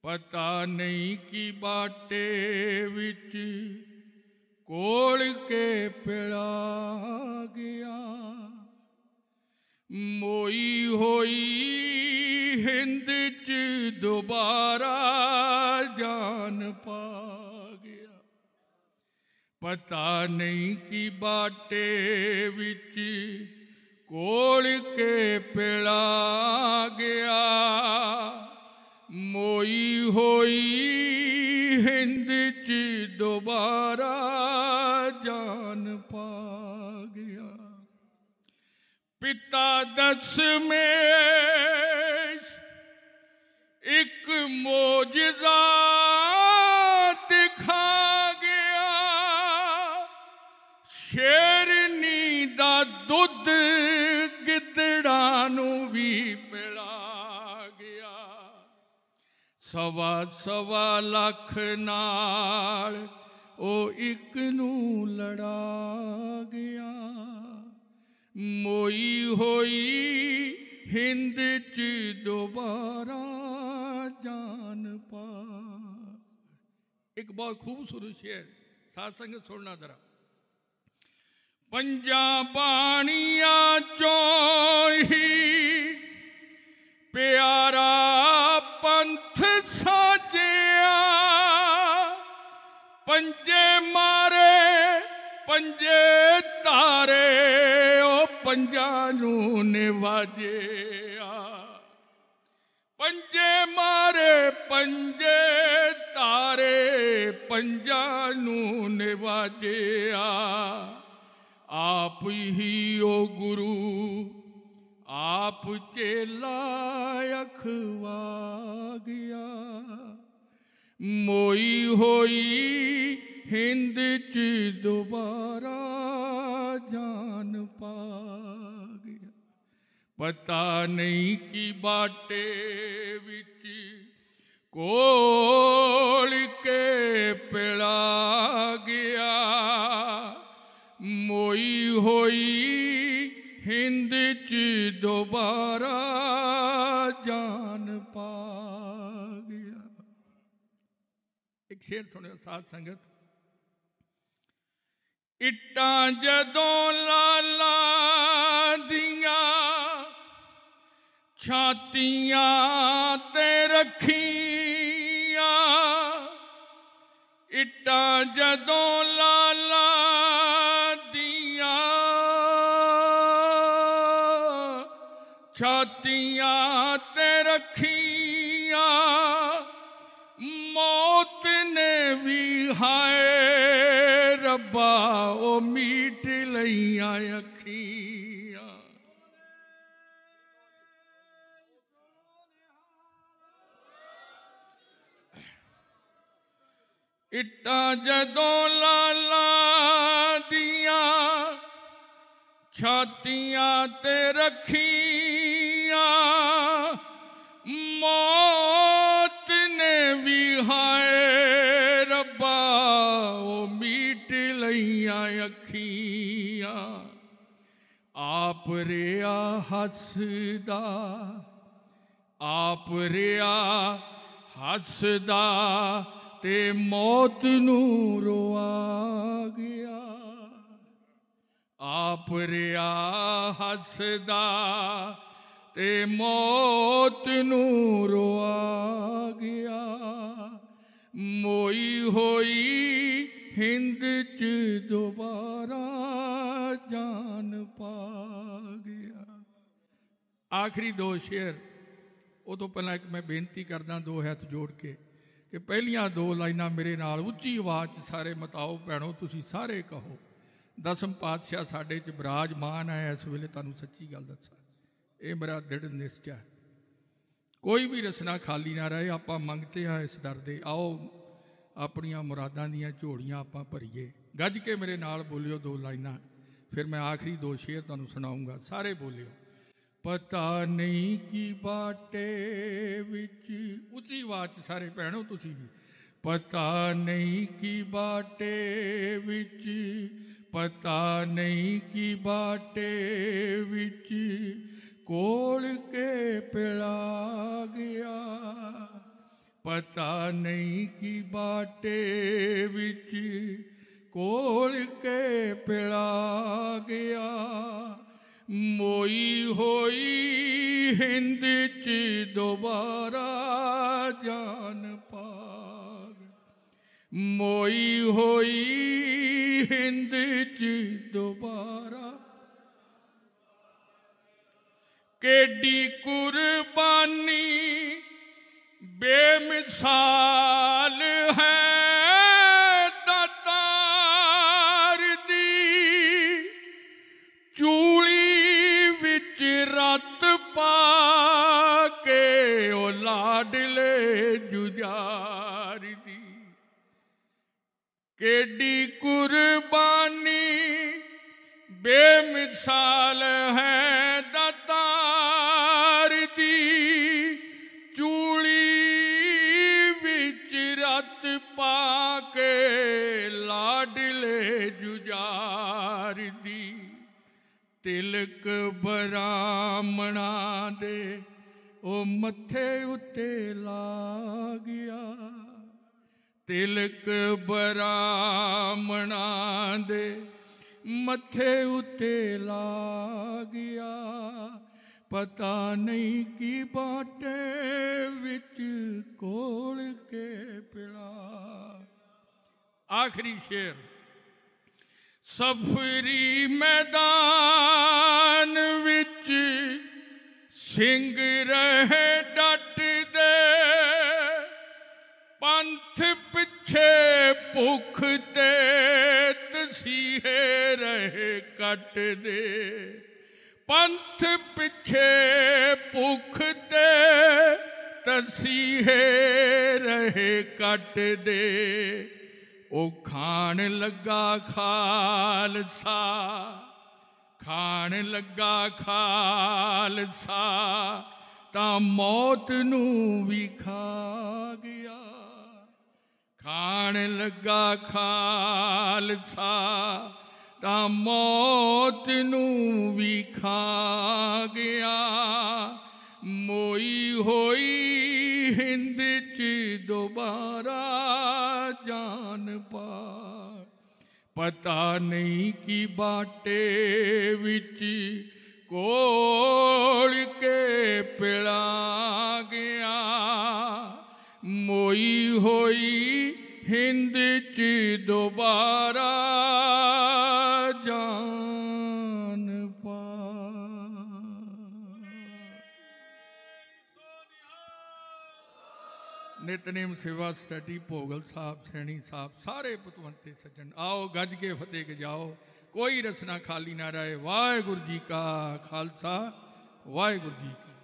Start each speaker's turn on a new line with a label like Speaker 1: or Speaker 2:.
Speaker 1: पता नहीं की बाटे विच कोल के पिला गया। मोई होई हिंद च दोबारा जान पा गया। पता नहीं की बाटे विच कोल के पिला गया। मोई होई हिंद च दोबारा जान पा गया। पिता दशमेश एक मोजज़ा दिखा गया। शेरनी दा दुध गिदड़ा नू भी पिला गया। सवा सवा लख नाल ओ एक नू लड़ा गया। मोई होई हिंद च दोबारा जान पा। एक बहुत खूबसूरत शेर, साथ संगत सुनना जरा। पंजा बाणिया चों ही प्यारा पंथ साजिया। पंजे मारे पंजे तारे ओ पंजा नू निवाजिया। पंजे मारे पंजे तारे पंजा नू निवाजिया। आप ही ओ गुरु आप चेला अखवा गया। मोई होई हिंद च दोबारा जान पा गया। पता नहीं की बाटे विच कोल के पिला गया। मोई होई हिंद च दोबारा जान पा गया। एक शेर सुनियो साथ संगत। इट्टां जदों लाला दियां छातियां ते रखियां। इट्टां जदों लाला छातियां ते रखियां। मौत ने भी हाय रब्बा ओ मीट लईयां अखियां। इट्टां जदों लाला दियां छातियां ते रखियां। मौत ने भी हाय रब्बा ओ मीट लईयां अखियां। आप रिया हसदा आप रिया हसदा ते मौत नू रोआ गया। आप रिया हसदा ते मौत नू रोआ गया। मोई होई हिंद च दोबारा जान पा गया। आखिरी दो शेर, वो तो पहला एक मैं बेनती करदा दो हाथ जोड़ के कि पहलियां दो लाइनां मेरे नाल उच्ची आवाज़ सारे मताओ भैणो, तुसी सारे कहो। दसम पातशाह साडे च विराजमान है। इस वेले तुहानूं सच्ची गल दसां, ये मेरा दृढ़ निश्चय है। कोई भी रसना खाली ना रहे। आपां मंगते हैं इस दर दे, आओ अपनियां मुरादां दियां झोलियां आपां भरीए। गज के मेरे नाल बोलियो दो लाइनां, फिर मैं आखिरी दो शेर तुहानूं सुणाऊंगा। सारे बोलियो। पता नहीं की बाटे विच, उच्ची आवाज़ सारे भैणो तुसी भी। पता नहीं की बाटे विच, पता नहीं की बाटे विच कोल के पिला गया। पता नहीं कि बाटे विच कोल के पिला गया। मोई होई हिंद च दोबारा जान पा गया। मोई होई हिंद च दोबारा केडी कुर्बानी बेमिसाल है दातार दी। चूड़ी विच रत पा के ओ लाडले जुजार दी। केडी कुर्बानी बेमिसाल है दातार दी। चूड़ी विच रत पाके लाडले जुजार दी। तिलक बरामणा दे ओ मथे उत्ते ला गया। तिलक बरामणा दे मथे उत्ते ला गया। पता नहीं कि बाटे विच कोल के पिला। आखिरी शेर। सफरी मैदान विच सिंह रहे डट दे। पंथ पिछे भुख ते तसीहे रहे कट दे। पंथ पिछे भुख ते तसीहे रहे कट दे। ओ खान लगा खालसा, खान लगा खालसा तां मौत नू भी खा गया। खान लगा खालसा तां मौत नू भी खा गया। मोई होई हिंद च दोबारा जान पा। पता नहीं कि बाटे विच कोल के पिला गया। मोई होई हिंद च दोबारा जान पा। नितनेम सेवा स्टडी भोगल साहब, सैनी साहब, सारे पुतवंते सज्जन, आओ गज के फतेह जाओ। कोई रसना खाली ना रहे। वाहिगुरू जी का खालसा, वाहिगुरू जी की।